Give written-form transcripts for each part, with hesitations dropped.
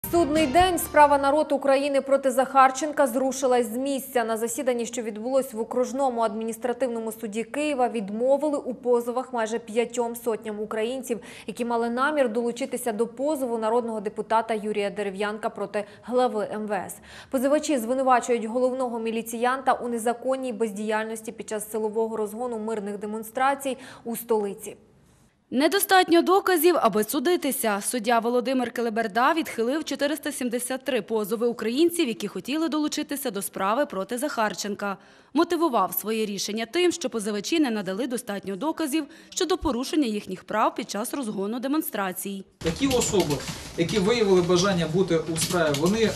Судний день. Справа «Народ України» проти Захарченка зрушилась з місця. На засіданні, що відбулось в окружному адміністративному суді Києва, відмовили у позовах майже 5 сотням українців, які мали намір долучитися до позову народного депутата Юрія Дерев'янка проти глави МВС. Позивачі звинувачують головного міліціянта у незаконній бездіяльності під час силового розгону мирних демонстрацій у столиці. Недостатньо доказів, аби судитися. Суддя Володимир Келеберда відхилив 473 позови українців, які хотіли долучитися до справи проти Захарченка. Мотивував своє рішення тим, що позивачі не надали достатньо доказів щодо порушення їхніх прав під час розгону демонстрацій. Такі особи, які виявили бажання бути у справі, вони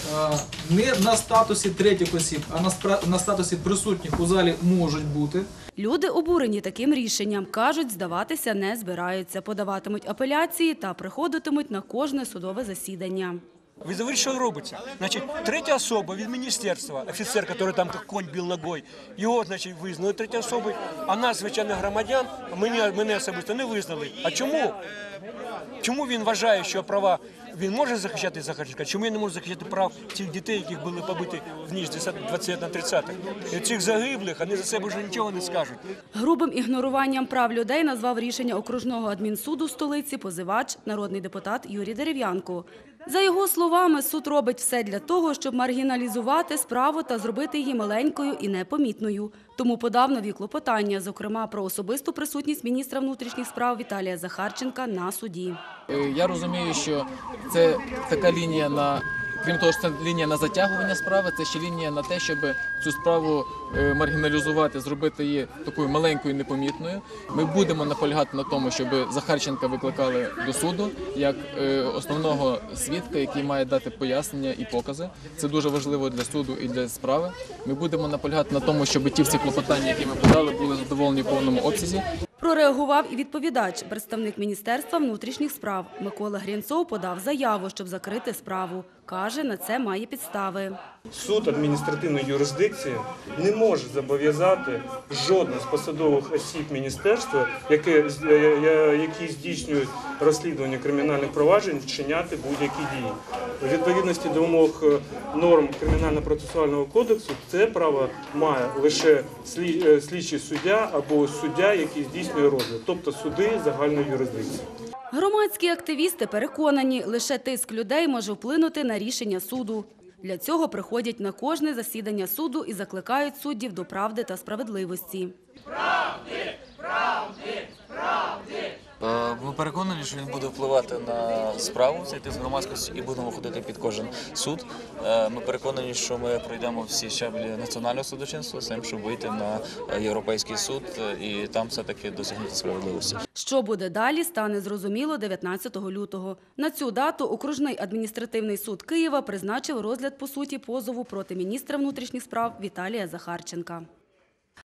не на статусі третіх осіб, а на статусі присутніх у залі можуть бути. Люди обурені таким рішенням. Кажуть, здаватися не збираються, подаватимуть апеляції та приходитимуть на кожне судове засідання. Ви знаєте, що робиться? Значить, третя особа від міністерства, офіцер, який там як конь бив ногою, його, значить, визнали третя особою, а нас, звичайних громадян, мене особисто не визнали. А чому? Чому він вважає, що права він може захищати Захарченка? Чому він не може захищати прав цих дітей, яких були побиті в ніч 20 на 30? І цих загиблих, вони за себе вже нічого не скажуть. Грубим ігноруванням прав людей назвав рішення окружного адмінсуду столиці позивач, народний депутат Юрій Дерев'янко. За його словами, суд робить все для того, щоб маргіналізувати справу та зробити її маленькою і непомітною. Тому подав нові клопотання, зокрема про особисту присутність міністра внутрішніх справ Віталія Захарченка на суді. Я розумію, що це така лінія крім того, що це лінія на затягування справи, це ще лінія на те, щоб цю справу маргіналізувати, зробити її такою маленькою і непомітною. Ми будемо наполягати на тому, щоб Захарченка викликали до суду як основного свідка, який має дати пояснення і покази. Це дуже важливо для суду і для справи. Ми будемо наполягати на тому, щоб ті всі клопотання, які ми подали, були задоволені в повному обсязі. Прореагував і відповідач, представник Міністерства внутрішніх справ. Микола Грінцов подав заяву, щоб закрити справу. Каже, на це має підстави. Суд адміністративної юрисдикції не може зобов'язати жодну з посадових осіб міністерства, які здійснюють розслідування кримінальних проваджень, вчиняти будь-які дії. У відповідності до вимог норм Кримінально-процесуального кодексу це право має лише слідчий суддя або суддя, який здійснює розгляд, тобто суди загальної юрисдикції. Громадські активісти переконані, лише тиск людей може вплинути на рішення суду. Для цього приходять на кожне засідання суду і закликають суддів до правди та справедливості. Правди! Правди! Правди! Ми переконані, що він буде впливати на справу, цей тиск громадськості, і будемо ходити під кожен суд. Ми переконані, що ми пройдемо всі щаблі національного судочинства з тим, щоб вийти на Європейський суд і там все-таки досягнути справедливості. Що буде далі, стане зрозуміло 19 лютого. На цю дату окружний адміністративний суд Києва призначив розгляд по суті позову проти міністра внутрішніх справ Віталія Захарченка.